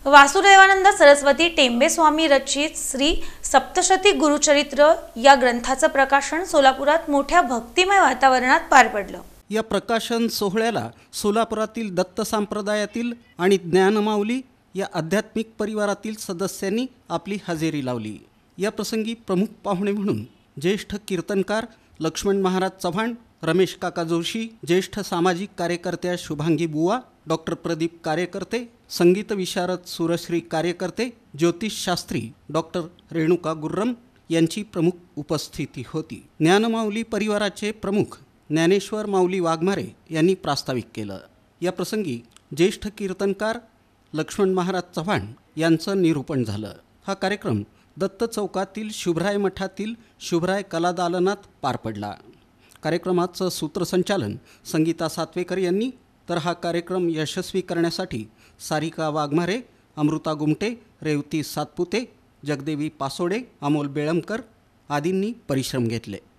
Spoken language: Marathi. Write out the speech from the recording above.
वासुदेवानंद सरस्वती टेंबे स्वामी रचित श्री सप्तशती गुरुचरित्र या ग्रंथाचं प्रकाशन सोलापुरात मोठ्या भक्तिमय वातावरणात पार पडलं। या प्रकाशन सोहळ्याला सोलापुरातील दत्त संप्रदायातील आणि ज्ञानमाऊली या आध्यात्मिक परिवारातील सदस्यांनी आपली हजेरी लावली। या प्रसंगी प्रमुख पाहुणे म्हणून ज्येष्ठ कीर्तनकार लक्ष्मण महाराज चव्हाण, रमेश काका जोशी, ज्येष्ठ सामाजिक कार्यकर्त्या शुभांगी बुवा, डॉक्टर प्रदीप कार्यकर्ते, संगीत विशारद सुरश्री कार्यकर्ते, ज्योतिषशास्त्री डॉक्टर रेणुका गुर्रम यांची प्रमुख उपस्थिती होती। ज्ञानमाऊली परिवाराचे प्रमुख ज्ञानेश्वर माऊली वाघमारे यांनी प्रास्ताविक केलं। या प्रसंगी ज्येष्ठ कीर्तनकार लक्ष्मण महाराज चव्हाण यांचं निरूपण झालं। हा कार्यक्रम दत्त चौकातील शुभराय मठातील शुभराय कलादालनात पार पडला। कार्यक्रमाचं सूत्रसंचालन संगीता सातवेकर यांनी, तर हा कार्यक्रम यशस्वी करण्यासाठी सारिका वाघमारे, अमृता गुमटे, रेवती सातपुते, जगदेवी पासोडे, अमोल बेळमकर आदींनी परिश्रम घेतले।